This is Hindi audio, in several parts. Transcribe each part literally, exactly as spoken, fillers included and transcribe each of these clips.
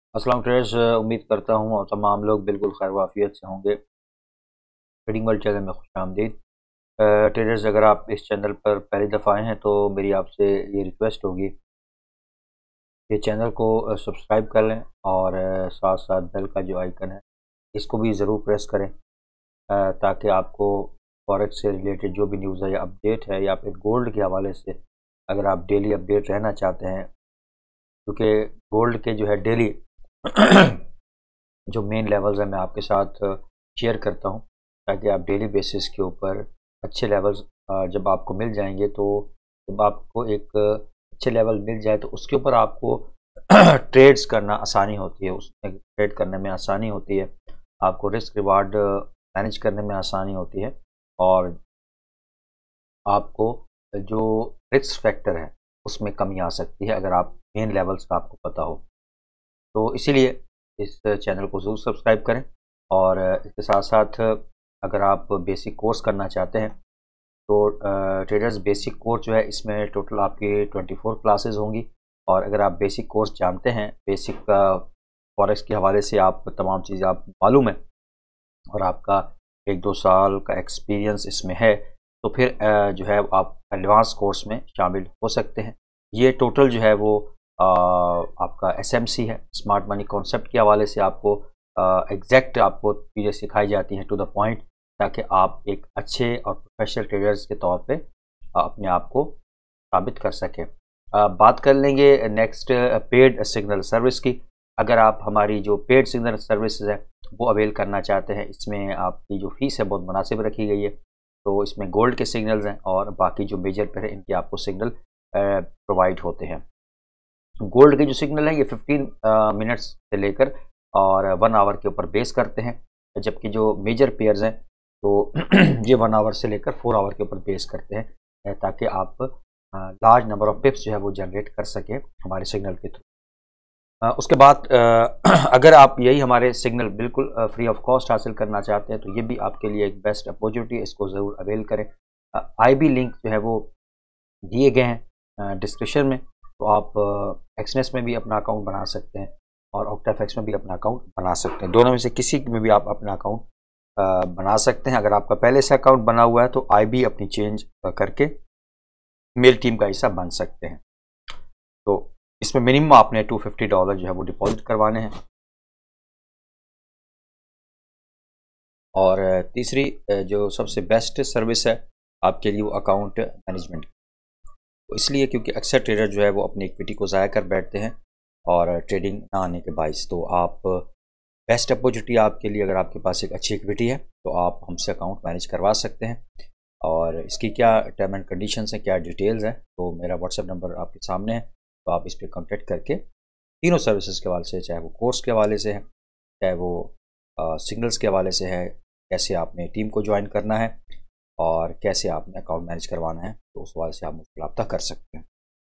अस्सलाम ट्रेडर्स, उम्मीद करता हूँ और तमाम लोग बिल्कुल खैर वाफियत से होंगे। ट्रेडिंग वर्ल्ड चैनल में खुशामदीद। ट्रेडर्स, अगर आप इस चैनल पर पहली दफ़ा आए हैं तो मेरी आपसे ये रिक्वेस्ट होगी कि चैनल को सब्सक्राइब कर लें और अ, साथ साथ बेल का जो आइकन है इसको भी ज़रूर प्रेस करें, अ, ताकि आपको फॉरेक्स से रिलेटेड जो भी न्यूज़ है या अपडेट है या फिर गोल्ड के हवाले से अगर आप डेली अपडेट रहना चाहते हैं, क्योंकि गोल्ड के जो है डेली जो मेन लेवल्स हैं मैं आपके साथ शेयर करता हूं, ताकि आप डेली बेसिस के ऊपर अच्छे लेवल्स जब आपको मिल जाएंगे तो जब आपको एक अच्छे लेवल मिल जाए तो उसके ऊपर आपको ट्रेड्स करना आसानी होती है, उसमें ट्रेड करने में आसानी होती है, आपको रिस्क रिवार्ड मैनेज करने में आसानी होती है और आपको जो रिस्क फैक्टर है उसमें कमी आ सकती है अगर आप मेन लेवल्स का आपको पता हो। तो इसीलिए इस चैनल को ज़रूर सब्सक्राइब करें और इसके साथ साथ अगर आप बेसिक कोर्स करना चाहते हैं तो ट्रेडर्स बेसिक कोर्स जो है इसमें टोटल आपकी ट्वेंटी फोर क्लासेस होंगी। और अगर आप बेसिक कोर्स जानते हैं, बेसिक फॉरेक्स के हवाले से आप तमाम चीज़ें आप मालूम है और आपका एक दो साल का एक्सपीरियंस इसमें है, तो फिर जो है आप एडवांस कोर्स में शामिल हो सकते हैं। ये टोटल जो है वो आ, आपका एस एम सी है, स्मार्ट मनी कॉन्सेप्ट के हवाले से आपको एग्जैक्ट आपको चीज़ें सिखाई जाती हैं टू द पॉइंट, ताकि आप एक अच्छे और प्रोफेशनल ट्रेडर्स के तौर पे आ, अपने आप को साबित कर सकें। आ, बात कर लेंगे नेक्स्ट पेड सिग्नल सर्विस की। अगर आप हमारी जो पेड सिग्नल सर्विसेज है वो अवेल करना चाहते हैं, इसमें आपकी जो फ़ीस है बहुत मुनासिब रखी गई है। तो इसमें गोल्ड के सिग्नल्स हैं और बाकी जो मेजर पर है इनके आपको सिग्नल प्रोवाइड होते हैं। गोल्ड के जो सिग्नल है ये फिफ्टीन मिनट्स से लेकर और वन आवर के ऊपर बेस करते हैं, जबकि जो मेजर पेयर्स हैं तो ये वन आवर से लेकर फोर आवर के ऊपर बेस करते हैं, ताकि आप लार्ज नंबर ऑफ पिप्स जो है वो जनरेट कर सकें हमारे सिग्नल के थ्रू। उसके बाद अगर आप यही हमारे सिग्नल बिल्कुल फ्री ऑफ कॉस्ट हासिल करना चाहते हैं तो ये भी आपके लिए एक बेस्ट अपॉर्चुनिटी है, इसको ज़रूर अवेल करें। आई बी लिंक जो है वो दिए गए हैं डिस्क्रिप्शन में, तो आप एक्सनेस में भी अपना अकाउंट बना सकते हैं और ऑक्टाफेक्स में भी अपना अकाउंट बना सकते हैं। दोनों में से किसी में भी आप अपना अकाउंट बना सकते हैं। अगर आपका पहले से अकाउंट बना हुआ है तो आई बी अपनी चेंज करके मेल टीम का हिस्सा बन सकते हैं। तो इसमें मिनिमम आपने टू फिफ्टी डॉलर जो है वो डिपॉजिट करवाने हैं। और तीसरी जो सबसे बेस्ट सर्विस है आपके लिए वो अकाउंट मैनेजमेंट, तो इसलिए क्योंकि अक्सर ट्रेडर जो है वो अपनी इक्विटी को ज़ाया कर बैठते हैं और ट्रेडिंग ना आने के बायस, तो आप बेस्ट अपॉर्चुनिटी आपके लिए, अगर आपके पास एक अच्छी इक्विटी है तो आप हमसे अकाउंट मैनेज करवा सकते हैं। और इसकी क्या टर्म एंड कंडीशंस हैं, क्या डिटेल्स हैं, तो मेरा व्हाट्सएप नंबर आपके सामने है, तो आप इस पर कॉन्टेक्ट करके तीनों सर्विसेज के हवाले से, चाहे वो कोर्स के हवाले से है, चाहे वो सिग्नल्स के हवाले से है, कैसे आपने टीम को ज्वाइन करना है और कैसे आपने अकाउंट मैनेज करवाना है, तो उस हवाले से आप मुझसे रब्ता कर सकते हैं।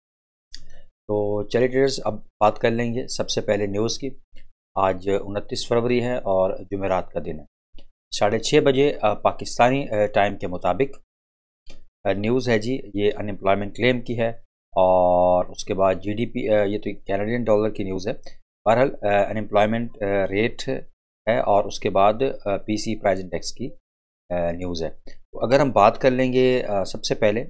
तो चलिए ट्रेडर्स, अब बात कर लेंगे सबसे पहले न्यूज़ की। आज उनतीस फरवरी है और जुमेरात का दिन है। साढ़े छः बजे पाकिस्तानी टाइम के मुताबिक न्यूज़ है जी, ये अनएम्प्लॉयमेंट क्लेम की है और उसके बाद जीडीपी, ये तो कैनेडियन डॉलर की न्यूज़ है। बहरहाल अनएम्प्लॉयमेंट रेट है और उसके बाद पीसी प्राइस इंडेक्स की न्यूज़ है। तो अगर हम बात कर लेंगे सबसे पहले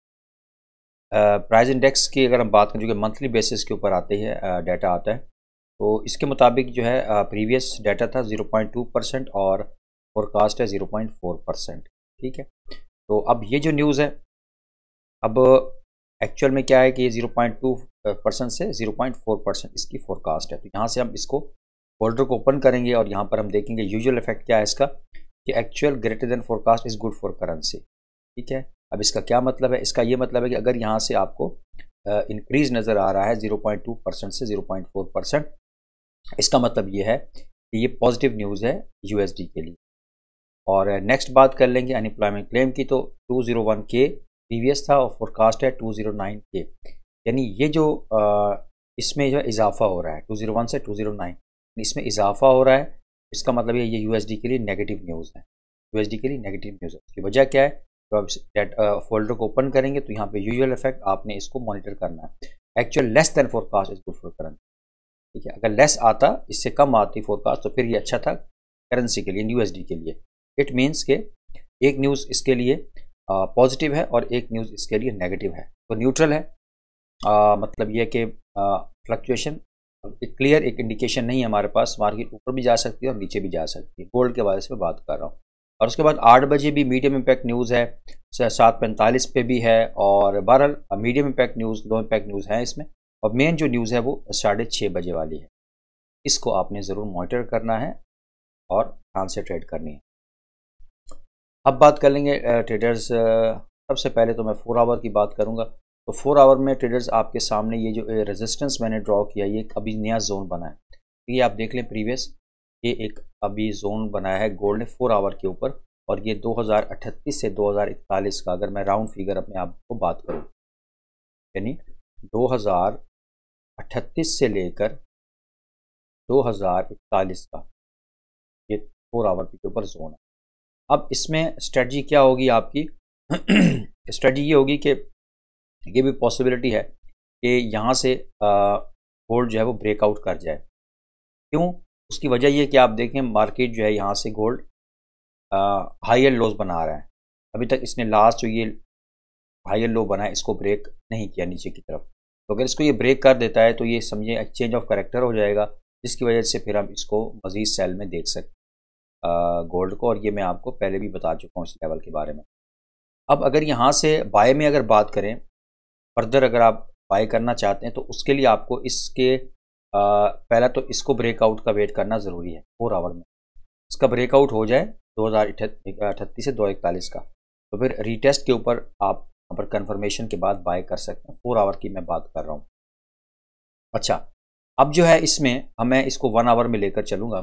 प्राइस इंडेक्स की, अगर हम बात करें जो कि मंथली बेसिस के ऊपर आते हैं डाटा आता है, तो इसके मुताबिक जो है प्रीवियस डाटा था ज़ीरो पॉइंट टू परसेंट और फोरकास्ट है ज़ीरो पॉइंट फोर परसेंट। ठीक है, तो अब ये जो न्यूज़ है, अब एक्चुअल में क्या है कि ये ज़ीरो पॉइंट टू परसेंट से ज़ीरो पॉइंट फोर परसेंट इसकी फोरकास्ट है। तो यहाँ से हम इसको फोल्डर को ओपन करेंगे और यहाँ पर हम देखेंगे यूजुअल इफेक्ट क्या है इसका, कि actual greater than forecast is good for currency. ठीक है, अब इसका क्या मतलब है, इसका ये मतलब है कि अगर यहाँ से आपको इंक्रीज नज़र आ रहा है ज़ीरो पॉइंट टू परसेंट से ज़ीरो पॉइंट फोर परसेंट, इसका मतलब ये है कि ये पॉजिटिव न्यूज़ है यूएसडी के लिए। और नेक्स्ट बात कर लेंगे अनएम्प्लॉयमेंट क्लेम की, तो टू ज़ीरो वन के प्रीवियस था और फोरकास्ट है टू ज़ीरो नाइन के, यानी ये जो इसमें जो इजाफा हो रहा है टू ज़ीरो वन से टू ज़ीरो नाइन, इसमें इजाफा हो रहा है, इसका मतलब ये ये यूएसडी के लिए नेगेटिव न्यूज़ है। यूएसडी के लिए नेगेटिव न्यूज़ है, इसकी वजह क्या है, तो आप फोल्डर को ओपन करेंगे तो यहाँ पे यूजुअल इफेक्ट आपने इसको मॉनिटर करना है। Actual less than forecast is good for currency, ठीक है। अगर लेस आता, इससे कम आती फोरकास्ट, तो फिर ये अच्छा था करेंसी के लिए, यूएसडी के लिए। इट मीन्स के एक न्यूज़ इसके लिए पॉजिटिव है और एक न्यूज़ इसके लिए नेगेटिव है, तो न्यूट्रल है। आ, मतलब ये कि फ्लक्चुएशन एक क्लियर एक इंडिकेशन नहीं है हमारे पास, मार्केट ऊपर भी जा सकती है और नीचे भी जा सकती है। गोल्ड के बारे में बात कर रहा हूँ। और उसके बाद आठ बजे भी मीडियम इम्पैक्ट न्यूज़ है, सात पैंतालीस पे भी है, और बहरहाल medium impact news, low impact news है इसमें। और मेन जो न्यूज़ है वो साढ़े छः बजे वाली है, इसको आपने ज़रूर मॉनिटर करना है और ध्यान से ट्रेड करनी है। अब बात कर लेंगे ट्रेडर्स। सबसे पहले तो मैं फोर आवर की बात करूँगा। तो फोर आवर में ट्रेडर्स आपके सामने ये जो रेजिस्टेंस मैंने ड्रॉ किया, ये अभी नया जोन बना है। ये आप देख लें प्रीवियस, ये एक अभी जोन बनाया है गोल्ड ने फोर आवर के ऊपर, और ये दो हज़ार अठतीस से दो हज़ार इकतालीस का, अगर मैं राउंड फिगर अपने आप को बात करूँ, यानी दो हज़ार अठतीस से लेकर दो हज़ार इकतालीस का ये फोर आवर के ऊपर जोन है। अब इसमें स्ट्रेटजी क्या होगी आपकी? स्ट्रेटजी ये होगी कि ये भी पॉसिबिलिटी है कि यहाँ से गोल्ड जो है वो ब्रेकआउट कर जाए। क्यों? उसकी वजह ये कि आप देखें मार्केट जो है यहाँ से गोल्ड हाई लोज बना रहा है। अभी तक इसने लास्ट जो ये हाई लो बना है इसको ब्रेक नहीं किया नीचे की तरफ। तो अगर इसको ये ब्रेक कर देता है तो ये समझे एक्सचेंज ऑफ करेक्टर हो जाएगा, जिसकी वजह से फिर हम इसको मज़ीद सेल में देख सकते गोल्ड को। और ये मैं आपको पहले भी बता चुका हूँ इस लेवल के बारे में। अब अगर यहाँ से बाय में अगर बात करें, फर्दर अगर आप बाय करना चाहते हैं, तो उसके लिए आपको इसके आ, पहला तो इसको ब्रेकआउट का वेट करना ज़रूरी है फोर आवर में। इसका ब्रेकआउट हो जाए दो हज़ार अठतीस से दो हज़ार इकतालीस का, तो फिर रीटेस्ट के ऊपर आप यहाँ पर कन्फर्मेशन के बाद बाय कर सकते हैं। फोर आवर की मैं बात कर रहा हूँ। अच्छा, अब जो है इसमें हम मैं इसको वन आवर में लेकर चलूँगा,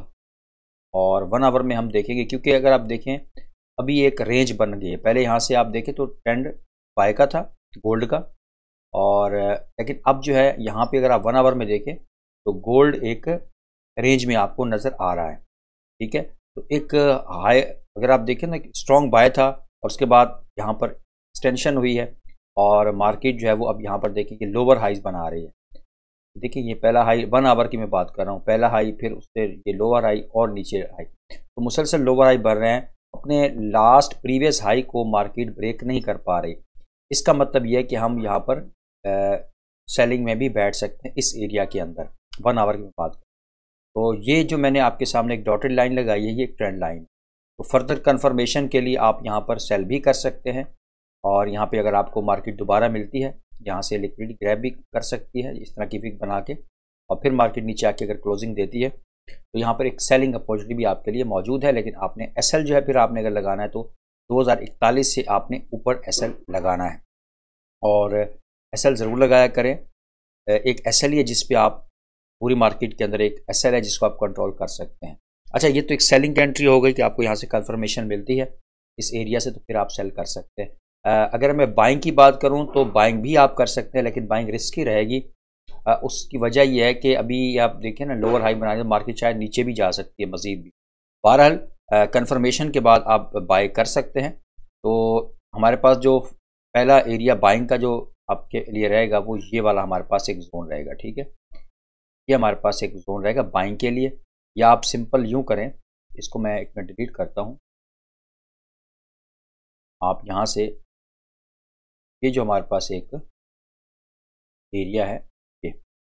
और वन आवर में हम देखेंगे, क्योंकि अगर आप देखें अभी एक रेंज बन गई है। पहले यहाँ से आप देखें तो ट्रेंड बाय का था गोल्ड का, और लेकिन अब जो है यहाँ पे अगर आप वन आवर में देखें तो गोल्ड एक रेंज में आपको नज़र आ रहा है। ठीक है, तो एक हाई अगर आप देखें ना, स्ट्रॉन्ग बाय था और उसके बाद यहाँ पर एक्सटेंशन हुई है, और मार्केट जो है वो अब यहाँ पर देखिए कि लोअर हाइज बना रही है। देखिए ये पहला हाई वन आवर की मैं बात कर रहा हूँ, पहला हाई, फिर उससे ये लोअर हाई और नीचे हाई, तो मुसलसल लोअर हाई बढ़ रहे हैं। अपने लास्ट प्रीवियस हाई को मार्केट ब्रेक नहीं कर पा रही। इसका मतलब यह है कि हम यहाँ पर आ, सेलिंग में भी बैठ सकते हैं इस एरिया के अंदर, वन आवर की मैं बात करूँ। तो ये जो मैंने आपके सामने एक डॉटेड लाइन लगाई है, ये एक ट्रेंड लाइन। तो फर्दर कंफर्मेशन के लिए आप यहाँ पर सेल भी कर सकते हैं, और यहाँ पे अगर आपको मार्केट दोबारा मिलती है, यहाँ से लिक्विडिटी ग्रैब भी कर सकती है इस तरह की विक बना के, और फिर मार्केट नीचे आके अगर क्लोजिंग देती है तो यहाँ पर एक सेलिंग अपॉर्चुनिटी भी आपके लिए मौजूद है। लेकिन आपने एसएल जो है फिर आपने अगर लगाना है तो दो हज़ार इकतालीस से आपने ऊपर एसएल लगाना है, और एसएल ज़रूर लगाया करें। एक एसएल ही है जिस पे आप पूरी मार्केट के अंदर एक एसएल है जिसको आप कंट्रोल कर सकते हैं। अच्छा, ये तो एक सेलिंग की एंट्री हो गई कि आपको यहाँ से कंफर्मेशन मिलती है इस एरिया से, तो फिर आप सेल कर सकते हैं। अगर मैं बाइंग की बात करूं तो बाइंग भी आप कर सकते हैं, लेकिन बाइंग रिस्की रहेगी। आ, उसकी वजह यह है कि अभी आप देखें ना, लोअर हाई बनाने तो मार्केट शायद नीचे भी जा सकती है मजीद भी। बहरहाल कंफर्मेशन के बाद आप बाय कर सकते हैं। तो हमारे पास जो पहला एरिया बाइंग का जो आपके लिए रहेगा वो ये वाला हमारे पास एक जोन रहेगा। ठीक है, ये हमारे पास एक जोन रहेगा बाइंग के लिए। या आप सिंपल यूँ करें, इसको मैं एक मिनट डिलीट करता हूँ। आप यहाँ से ये जो हमारे पास एक एरिया है, ये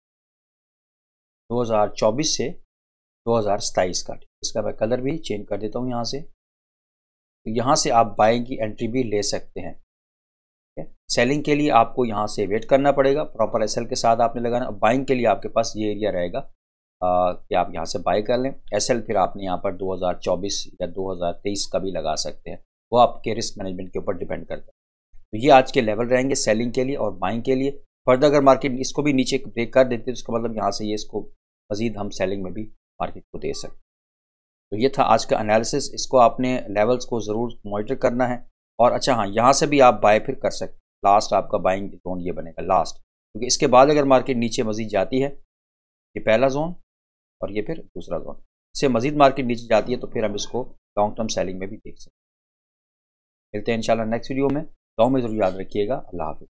दो हज़ार चौबीस से दो हज़ार सताईस का, इसका मैं कलर भी चेंज कर देता हूँ यहाँ से। तो यहाँ से आप बाइंग की एंट्री भी ले सकते हैं। सेलिंग के लिए आपको यहाँ से वेट करना पड़ेगा, प्रॉपर एसएल के साथ आपने लगाना। बाइंग के लिए आपके पास ये एरिया रहेगा आ, कि आप यहाँ से बाय कर लें। एसएल फिर आपने यहाँ पर दो हज़ार चौबीस या दो हज़ार तेईस का भी लगा सकते हैं, वो आपके रिस्क मैनेजमेंट के ऊपर डिपेंड करता है। तो ये आज के लेवल रहेंगे सेलिंग के लिए और बाइंग के लिए। फर्दर अगर मार्केट इसको भी नीचे ब्रेक कर देते हैं तो इसका मतलब यहाँ से ये इसको मजीद हम सेलिंग में भी मार्केट को दे सकते। तो ये था आज का एनालिसिस। इसको आपने लेवल्स को ज़रूर मॉनिटर करना है। और अच्छा हाँ, यहाँ से भी आप बाय फिर कर सकते हैं। लास्ट आपका बाइंग जोन ये बनेगा लास्ट, क्योंकि इसके बाद अगर मार्केट नीचे मजीद जाती है, ये पहला जोन और ये फिर दूसरा जोन, इससे मजीद मार्केट नीचे जाती है तो फिर हम इसको लॉन्ग टर्म सेलिंग में भी देख सकते हैं। मिलते हैं इंशाल्लाह नेक्स्ट वीडियो में। गाँव में ज़रूर याद रखिएगा। अल्लाह हाफ़िज़।